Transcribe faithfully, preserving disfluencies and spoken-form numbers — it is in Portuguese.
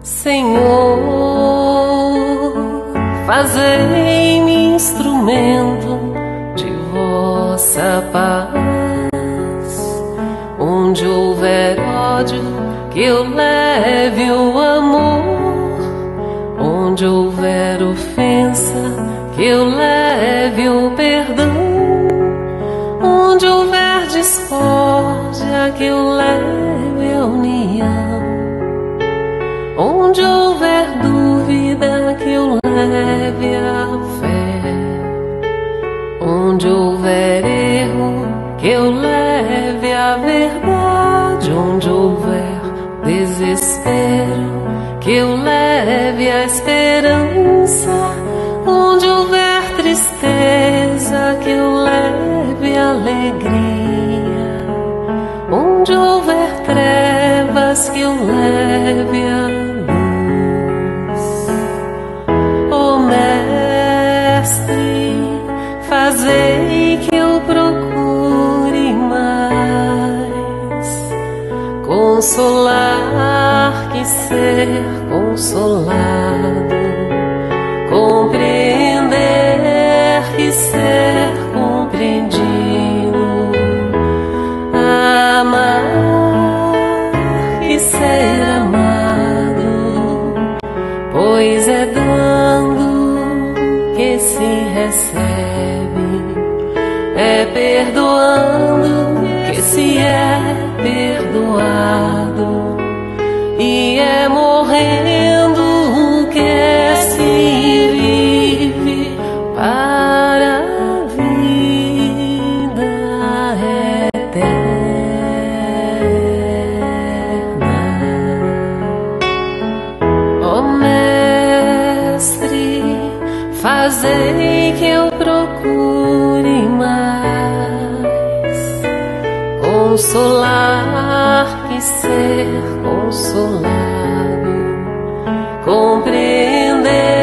Senhor, fazei-me instrumento de vossa paz. Onde houver ódio, que eu leve o amor. Onde houver ofensa, que eu leve o perdão. Onde houver discórdia, que eu leve a união. Onde houver dúvida, que eu leve a fé. Onde houver erro, que eu leve a verdade. Onde houver desespero, que eu leve a esperança. Onde houver tristeza, que eu leve a alegria. Onde houver trevas, que eu leve a luz. Ó Mestre, fazei que eu procure mais consolar que ser consolado, compreender que ser compreendido, amar que ser amado, pois é dando que se recebe, é perdoando que se é perdoado, e é morrendo que se vive para a vida eterna. Ó Mestre, fazei que eu procure mais consolar que ser consolado, compreender